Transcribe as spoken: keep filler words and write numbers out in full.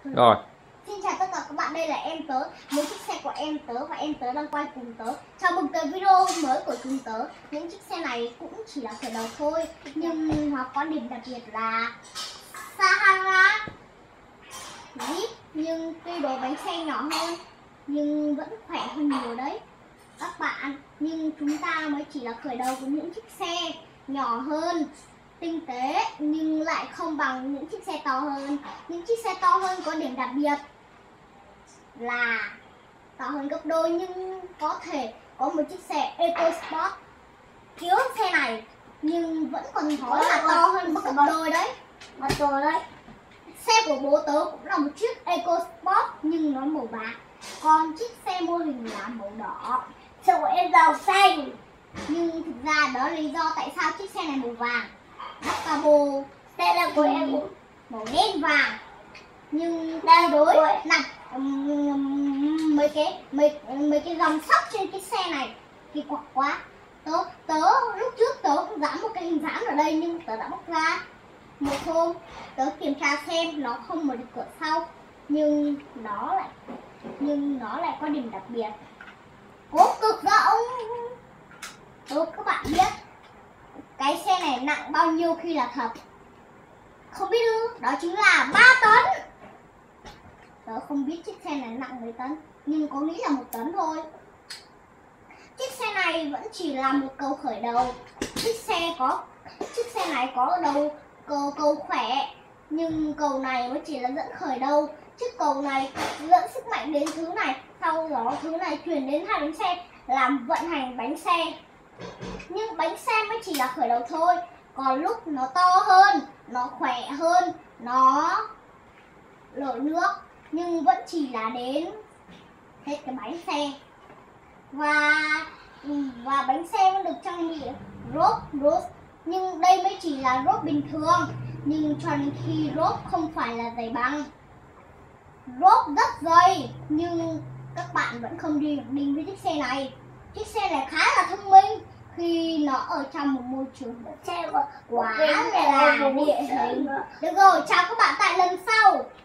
Rồi. Xin chào tất cả các bạn, đây là em Tớ, một chiếc xe của em Tớ và em Tớ đang quay cùng Tớ. Chào mừng tới video mới của chúng Tớ. Những chiếc xe này cũng chỉ là khởi đầu thôi, nhưng nó có điểm đặc biệt là Sahara Jeep, nhưng tuy độ bánh xe nhỏ hơn nhưng vẫn khỏe hơn nhiều đấy các bạn. Nhưng chúng ta mới chỉ là khởi đầu của những chiếc xe nhỏ hơn, tinh tế nhưng lại không bằng những chiếc xe to hơn. Những chiếc xe to hơn có điểm đặc biệt là to hơn gấp đôi, nhưng có thể có một chiếc xe EcoSport thiếu xe này nhưng vẫn còn có là to hơn gấp đôi đấy. Gấp đôi đấy. Xe của bố Tớ cũng là một chiếc EcoSport nhưng nó màu bạc, còn chiếc xe mô hình là màu đỏ. Xe của em màu xanh. Nhưng thực ra đó là lý do tại sao chiếc xe này màu vàng. Bắt cabo xe là của em cũng màu đen vàng, nhưng đa đối nè, um, mấy cái mấy mấy cái dòng sóc trên cái xe này kỳ quặc quá. Tớ tớ lúc trước tớ cũng dán một cái hình dán ở đây nhưng tớ đã bóc ra. Một hôm tớ kiểm tra xem nó không mở được cửa sau, nhưng nó lại nhưng nó lại có điểm đặc biệt, cốp cực rộng. Tớ các bạn biết cái xe này nặng bao nhiêu khi là thật? Không biết ư? Đó chính là ba tấn. Tớ không biết chiếc xe này nặng mấy tấn, nhưng có nghĩ là một tấn thôi. Chiếc xe này vẫn chỉ là một cầu khởi đầu. Chiếc xe có chiếc xe này có đầu cầu cầu khỏe, nhưng cầu này mới chỉ là dẫn khởi đầu. Chiếc cầu này dẫn sức mạnh đến thứ này, sau đó thứ này truyền đến hai bánh xe làm vận hành bánh xe. Nhưng bánh xe mới chỉ là khởi đầu thôi, còn lúc nó to hơn, nó khỏe hơn, nó lội nước, nhưng vẫn chỉ là đến hết cái bánh xe. Và và bánh xe vẫn được trang bị rốp rốp, nhưng đây mới chỉ là rốp bình thường, nhưng cho đến khi rốp không phải là dày bằng. Rốp rất dày nhưng các bạn vẫn không đi đi với chiếc xe này. Chiếc xe này khá là thông minh khi nó ở trong một môi trường xe quá là địa hình. Được rồi, chào các bạn tại lần sau.